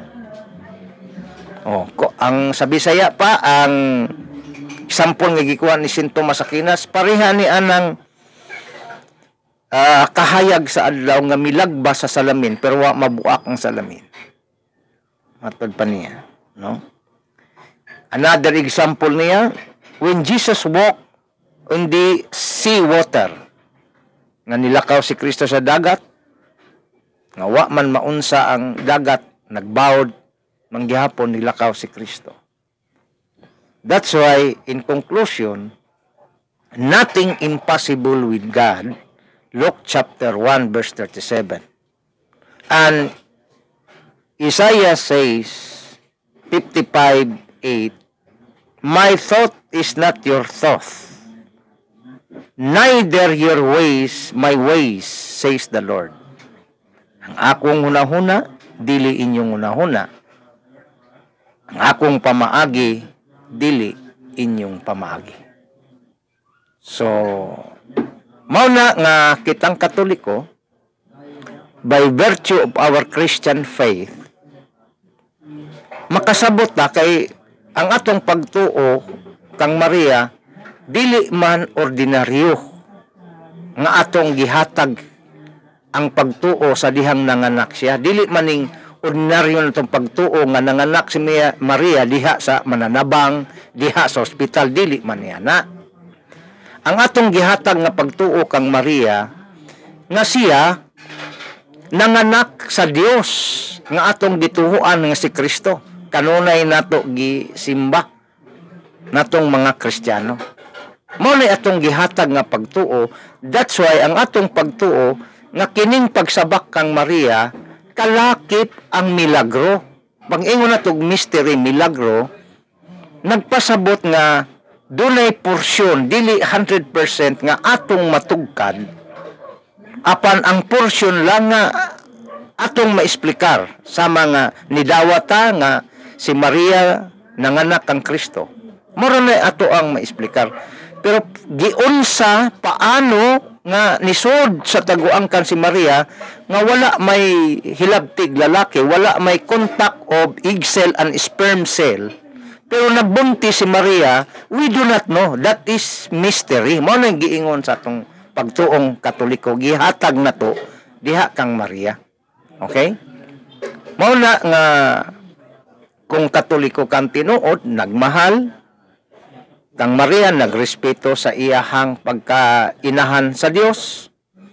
Ang sa Bisaya pa, ang example nga gikuha ni St. Thomas Aquinas, pareha ni anang kahayag sa adlaw nga milagba sa salamin pero wa mabuak ang salamin. Matod pa niya, no? Another example niya, when Jesus walked on the sea water, nga nilakaw si Kristo sa dagat, nga wa man maunsa ang dagat, nagbawod, manggihapon nilakaw si Kristo. That's why, in conclusion, nothing impossible with God, Luke chapter 1 verse 37. And Isaiah says, 55:8, my thought is not your thought, neither your ways my ways, says the Lord. Ang akong hunahuna, dili inyong hunahuna. Ang akong pamaagi, dili inyong pamaagi. So, mauna nga kitang Katoliko, by virtue of our Christian faith, makasabot na kay ang atong pagtuo kang Maria, dili man ordinaryo nga atong gihatag ang pagtuo sa dihang nanganak siya. Dili maning ordinaryo na itong pagtuo nga nanganak si Maria diha sa mananabang, diha sa ospital, dili man niya na. Ang atong gihatag nga pagtuo kang Maria, nga siya nanganak sa Dios, nga atong gituhuan nga si Kristo. Kanunay nato gisimba natong mga Kristiyano. Mao na atong gihatag nga pagtuo. That's why ang atong pagtuo nga kining pagsabak kang Maria, kalakip ang milagro. Pag-ingon na itong mystery, milagro, nagpasabot nga dunay porsyon, dili 100% nga atong matugkad, apan ang porsyon lang nga atong maesplikar sa mga nidawata nga si Maria nanganak ang Kristo. Mura na ato ang maesplikar. Pero giunsa paano nga nisod sa taguangkan si Maria nga wala may hilabtig lalaki, wala may contact of egg cell and sperm cell, pero nagbuntis si Maria, we do not know. That is mystery. Mao na giingon sa atong pagtuong Katoliko, gihatag na to diha kang Maria. Okay? Mao na nga kung Katoliko kang tinuod, nagmahal kang Maria, nagrespeto sa iyahang pagkainahan sa Dios.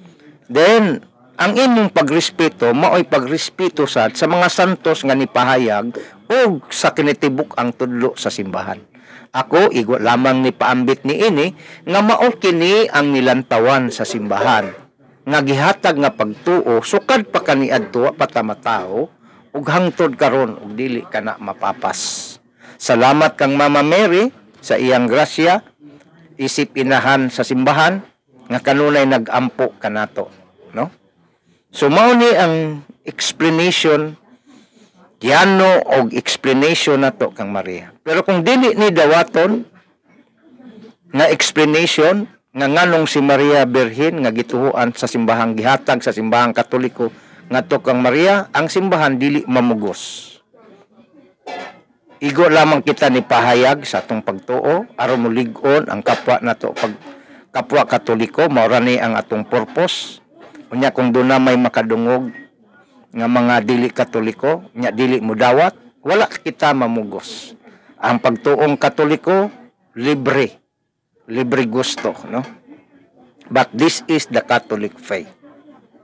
Then, ang imong pagrespeto, mao'y pagrespeto sa mga santos nga nipahayag o sa kinitibuk ang tudlo sa simbahan. Ako, igo lamang ni paambit ni ini, nga mao kini ang nilantawan sa simbahan. Nga gihatag nga pagtuo, sukad pa kaniadto patamatao, ug hangtod karon ug dili kana mapapas. Salamat kang Mama Mary sa iyang grasya, isip inahan sa simbahan, nga kanunay nag-ampo kanato, no? So mao ni ang explanation, yano og explanation nato kang Maria. Pero kung dili ni dawaton nga explanation nga nganong si Maria Birhen nga gituhuan sa simbahang gihatag sa simbahang Katoliko ngadto kang Maria, ang simbahan dili mamugos. Igo lamang kita ni pahayag sa atong pagtuo aron mulig-on ang kapwa nato pag kapwa Katoliko, mao ra ni ang atong purpose. Unya kung doon na may makadungog nga mga dili Katoliko, nya dili mo dawat, wala kita mamugos. Ang pagtuong Katoliko, libre. Libre gusto, no? But this is the Catholic faith.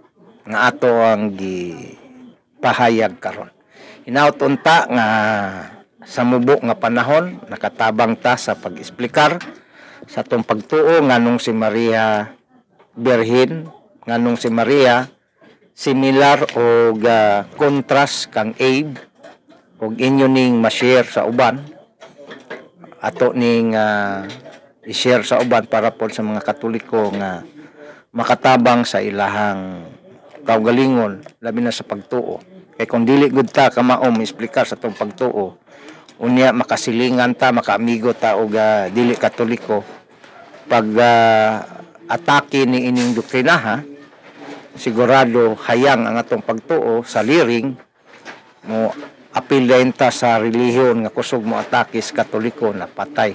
nga ato ang gipahayag karon. Hinaut unta nga sa mubo nga panahon nakatabang ta sa pag-esplikar sa atong pagtuo nganong si Maria Birhen, nganong si Maria similar o contrast kang Abe og inyo ning ma-share sa uban ato ning i-share sa uban para po sa mga Katoliko nga makatabang sa ilahang kaugalingon labi na sa pagtuo. Kay kung dili gud ta kamaom explicar sa atong pagtuo, unya makasilingan ta, makaamigo ta og dili Katoliko pag atake ni ining doktrina sigurado hayang ang atong pagtuo sa liring mo apil dayon ta sa relihiyon nga kusog mo atake sa Katoliko na patay.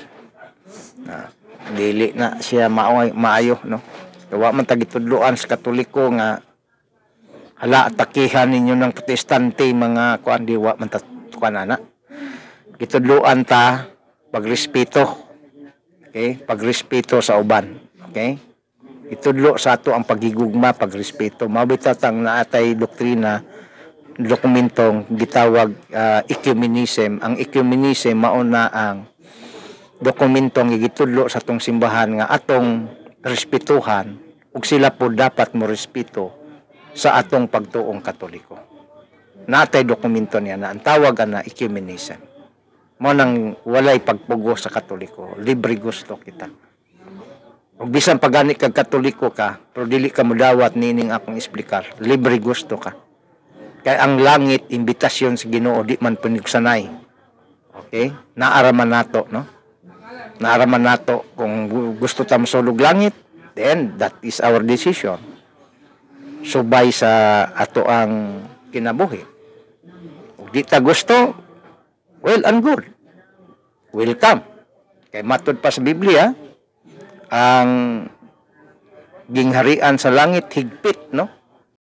Dili na siya maayo no. Wa man ta gitudloan sa Katoliko nga hala atakihan ninyo ng Protestante mga kuan di wa man ta kuanana. Gitudloan ta pagrespeto. Okay? Pagrespeto sa uban. Okay? Itudlo sa ato ang pagigugma, pagrespeto. Mabitatang naatay doktrina dokumentong gitawag ecumenism. Ang ecumenism mao na ang dokumentong gitudlo sa atong simbahan nga atong respetuhan ug sila po dapat mo respeto sa atong pagtuong Katoliko. Natay dokumento niya na ang tawag na ecumenism. Mo nang walay pagpugo sa Katoliko, libre gusto kita. Ug bisan pagani kag Katoliko ka, pero dili ka modawat nining akong explicar, libre gusto ka. Kay ang langit imbitasyon sa Ginoo di man panigsanay. Okay? Naaraman nato, no? Naaraman nato kung gusto ta mosulog langit, then that is our decision. Subay sa ato ang kinabuhi. Kung di ta gusto, well and good. Welcome. Kay matud pa sa Biblia, ang gingharian sa langit higpit, no?